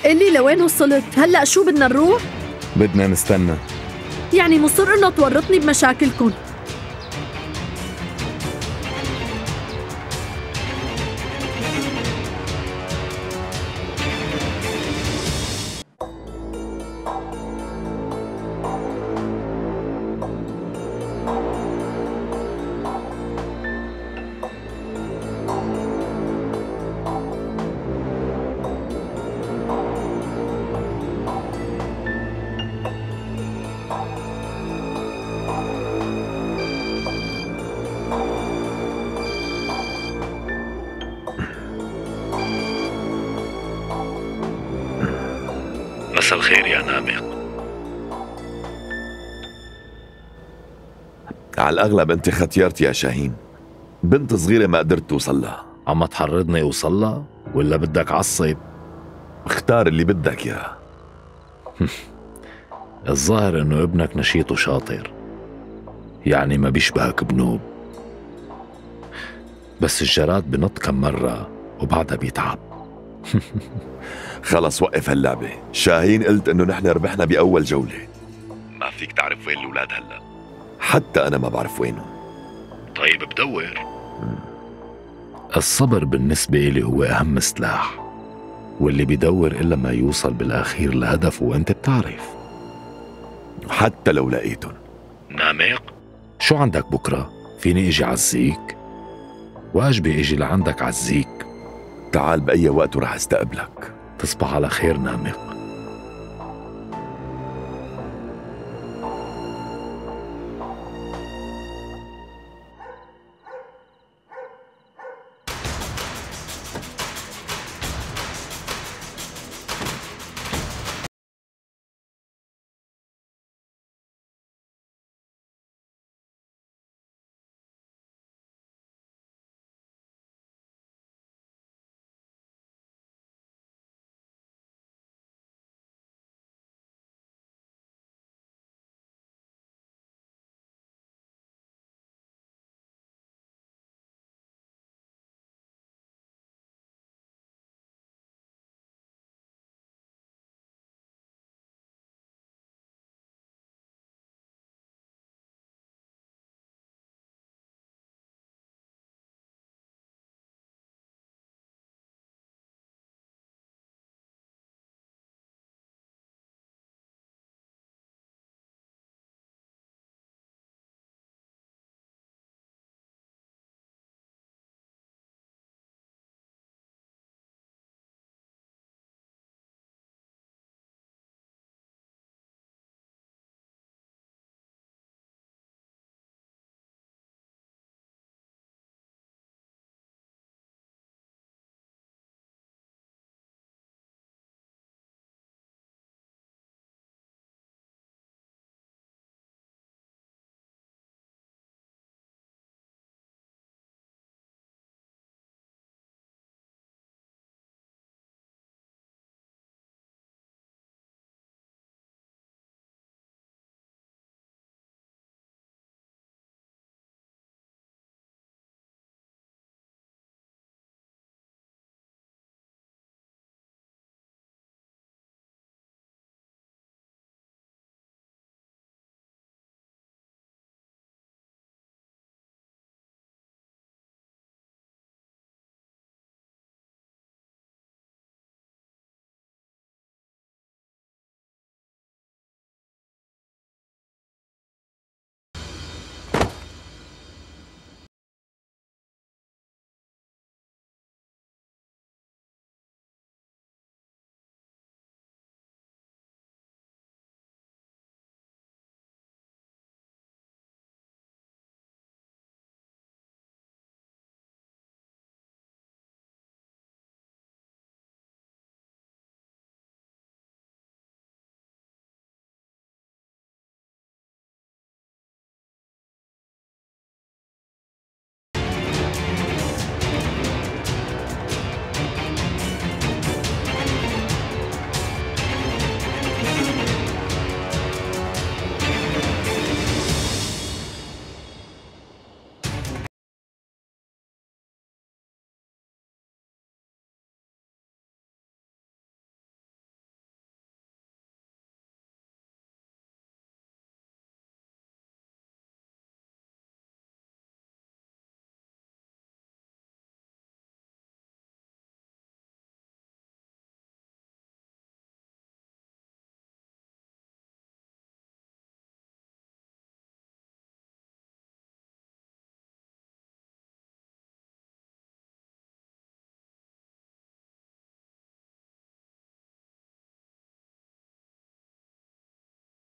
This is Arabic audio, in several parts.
قلي لوين وصلت؟ هلأ شو بدنا نروح؟ بدنا نستنى. يعني مصر إنه تورطني بمشاكلكن. مساء الخير يا نامق. على الأغلب أنت ختيرت يا شاهين. بنت صغيرة ما قدرت توصل لها. عم تحرضني اوصلها ولا بدك عصب؟ اختار اللي بدك يا. الظاهر انه ابنك نشيط وشاطر، يعني ما بيشبهك بنوب. بس الجراد بنط كم مرة وبعدها بيتعب. خلص وقف هاللعبة. شاهين قلت انه نحن ربحنا بأول جولة. ما فيك تعرف وين الأولاد هلا. حتى أنا ما بعرف وينهم. طيب بدور. الصبر بالنسبة لي هو أهم سلاح، واللي بيدور إلا ما يوصل بالأخير لهدفه، وأنت بتعرف. حتى لو لقيتهم. نامق، شو عندك بكرة؟ فيني اجي عزيك؟ واجبي اجي لعندك عزيك. تعال بأي وقت ورح استقبلك. تصبح على خير نامق.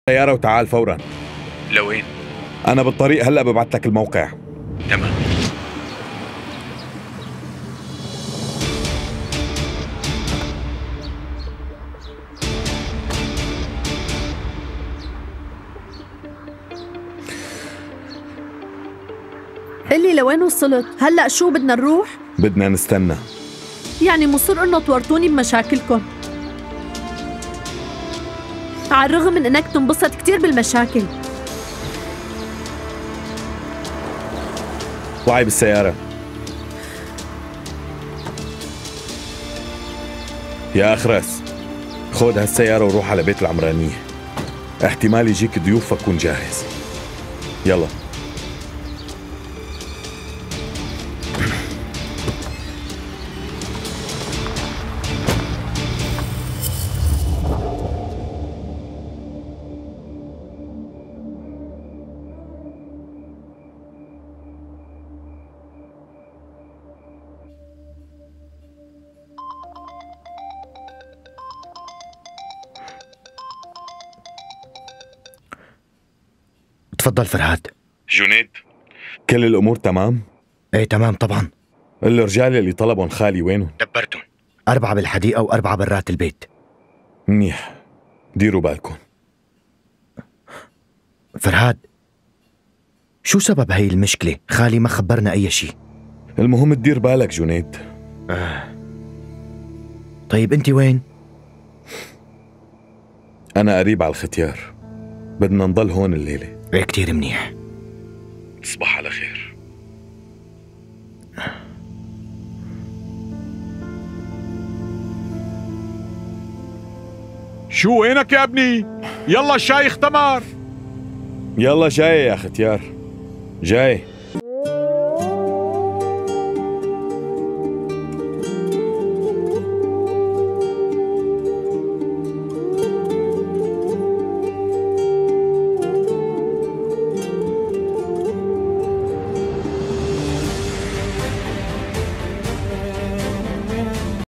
سيارة وتعال فورا. لوين؟ أنا بالطريق هلأ ببعت لك الموقع. تمام. قلي لوين وصلت؟ هلأ شو بدنا نروح؟ بدنا نستنى. يعني مصر إنه تورطوني بمشاكلكم، على الرغم من إنك تنبسط كتير بالمشاكل. وعي بالسيارة. يا أخرس، خود هالسيارة وروح على بيت العمرانية، احتمال يجيك ضيوف فكون جاهز. يلا. تفضل فرهاد. جنيد، كل الأمور تمام؟ ايه تمام طبعا. الرجال اللي طلبهم خالي وينهم؟ دبرتهم. 4 بالحديقة و4 برات البيت. منيح، ديروا بالكم. فرهاد، شو سبب هاي المشكلة؟ خالي ما خبرنا أي شيء. المهم تدير بالك جنيد. طيب أنت وين؟ أنا قريب على الختيار، بدنا نضل هون الليلة. ايه كتير منيح. تصبح على خير. شو وينك يا ابني؟ يلا الشاي اختمر. يلا جاي يا ختيار، جاي.